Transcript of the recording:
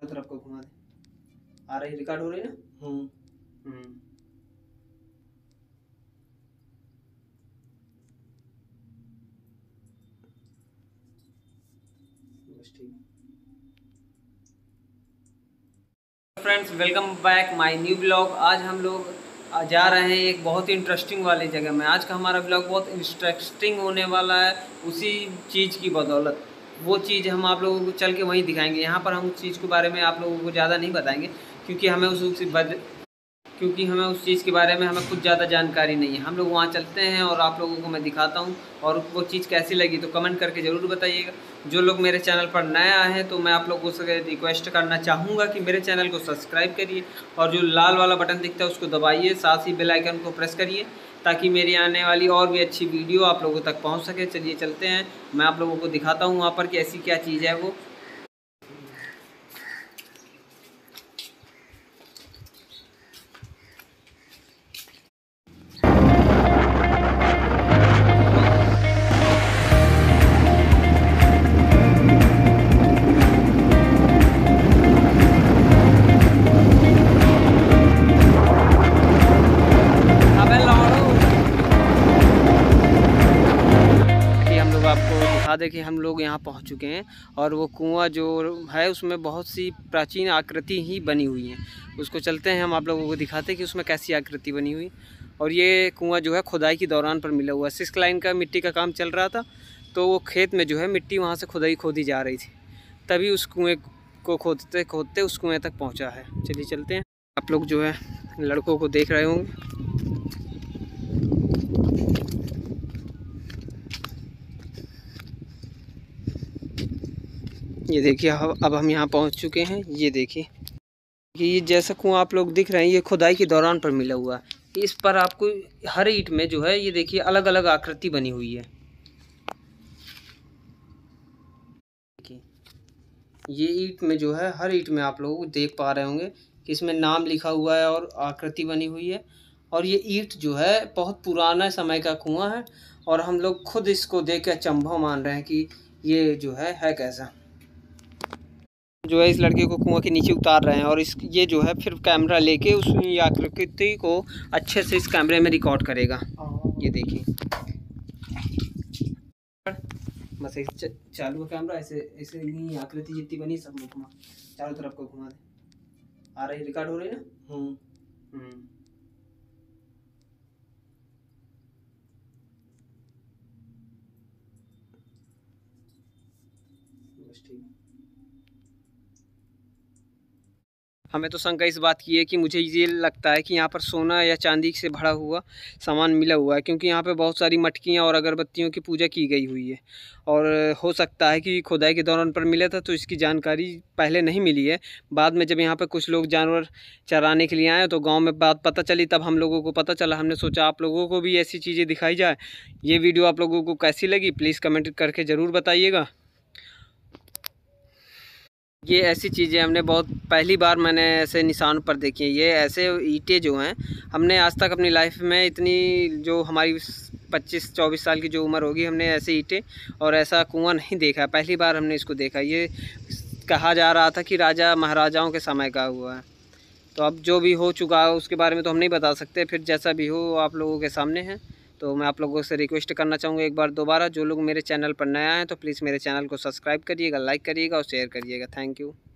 तरफ को घुमा दे। आ रही, रिकॉर्ड हो रही है ना। बस ठीक। Friends, welcome back my new blog. आज हम लोग जा रहे हैं एक बहुत ही इंटरेस्टिंग वाली जगह में। आज का हमारा ब्लॉग बहुत इंटरेस्टिंग होने वाला है, उसी चीज़ की बदौलत। वो चीज़ हम आप लोगों को चल के वहीं दिखाएंगे। यहाँ पर हम उस चीज़ के बारे में आप लोगों को ज़्यादा नहीं बताएंगे, क्योंकि हमें उस चीज़ के बारे में हमें कुछ ज़्यादा जानकारी नहीं है। हम लोग वहाँ चलते हैं और आप लोगों को मैं दिखाता हूँ, और वो चीज़ कैसी लगी तो कमेंट करके ज़रूर बताइएगा। जो लोग मेरे चैनल पर नया हैं तो मैं आप लोगों से रिक्वेस्ट करना चाहूँगा कि मेरे चैनल को सब्सक्राइब करिए, और जो लाल वाला बटन दिखता है उसको दबाइए, साथ ही बेल आइकन को प्रेस करिए, ताकि मेरी आने वाली और भी अच्छी वीडियो आप लोगों तक पहुँच सके। चलिए चलते हैं, मैं आप लोगों को दिखाता हूँ वहाँ पर कि ऐसी क्या चीज़ है वो। आपको दिखा दें कि हम लोग यहाँ पहुँच चुके हैं, और वो कुआं जो है उसमें बहुत सी प्राचीन आकृति ही बनी हुई हैं। उसको चलते हैं, हम आप लोगों को दिखाते हैं कि उसमें कैसी आकृति बनी हुई। और ये कुआं जो है खुदाई के दौरान पर मिला हुआ है। 6 लाइन का मिट्टी का काम चल रहा था, तो वो खेत में जो है मिट्टी वहाँ से खुदाई खोदी जा रही थी, तभी उस कुएँ को खोदते खोदते उस कुएँ तक पहुँचा है। चलिए चलते हैं। आप लोग जो है लड़कों को देख रहे होंगे। ये देखिए, अब हम यहाँ पहुँच चुके हैं। ये देखिए कि ये जैसा कुआं आप लोग दिख रहे हैं, ये खुदाई के दौरान पर मिला हुआ है। इस पर आपको हर ईंट में जो है ये देखिए अलग अलग आकृति बनी हुई है। देखिए ये ईंट में जो है, हर ईंट में आप लोग देख पा रहे होंगे कि इसमें नाम लिखा हुआ है और आकृति बनी हुई है। और ये ईंट जो है बहुत पुराना समय का कुआं है, और हम लोग खुद इसको देख के अचंभव मान रहे हैं कि ये जो है कैसा। जो है इस लड़के को कुआं के नीचे उतार रहे हैं, और ये जो है फिर कैमरा लेके उस आकृति को अच्छे से इस कैमरे में रिकॉर्ड करेगा। ये देखिए, बस चालू कैमरा, ऐसे ऐसे ही आकृति जितनी बनी सब घुमा, चारों तरफ को घुमा दे। आ रही, रिकॉर्ड हो रही है ना। बस ठीक। हमें तो शंका इस बात की है कि मुझे ये लगता है कि यहाँ पर सोना या चांदी से भरा हुआ सामान मिला हुआ है, क्योंकि यहाँ पे बहुत सारी मटकियाँ और अगरबत्तियों की पूजा की गई हुई है। और हो सकता है कि खुदाई के दौरान पर मिला था, तो इसकी जानकारी पहले नहीं मिली है। बाद में जब यहाँ पर कुछ लोग जानवर चराने के लिए आए तो गाँव में बात पता चली, तब हम लोगों को पता चला। हमने सोचा आप लोगों को भी ऐसी चीज़ें दिखाई जाए। ये वीडियो आप लोगों को कैसी लगी प्लीज़ कमेंट करके ज़रूर बताइएगा। ये ऐसी चीज़ें हमने बहुत पहली बार मैंने ऐसे निशान पर देखी है। ये ऐसे ईंटें जो हैं, हमने आज तक अपनी लाइफ में इतनी, जो हमारी 25-24 साल की जो उम्र होगी, हमने ऐसे ईंटें और ऐसा कुआं नहीं देखा। पहली बार हमने इसको देखा। ये कहा जा रहा था कि राजा महाराजाओं के समय का हुआ है। तो अब जो भी हो चुका है उसके बारे में तो हम नहीं बता सकते, फिर जैसा भी हो आप लोगों के सामने है। तो मैं आप लोगों से रिक्वेस्ट करना चाहूँगा एक बार दोबारा, जो लोग मेरे चैनल पर नया हैं तो प्लीज़ मेरे चैनल को सब्सक्राइब करिएगा, लाइक करिएगा और शेयर करिएगा। Thank you.